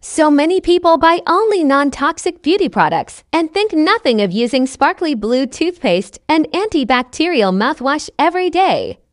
So many people buy only non-toxic beauty products and think nothing of using sparkly blue toothpaste and antibacterial mouthwash every day.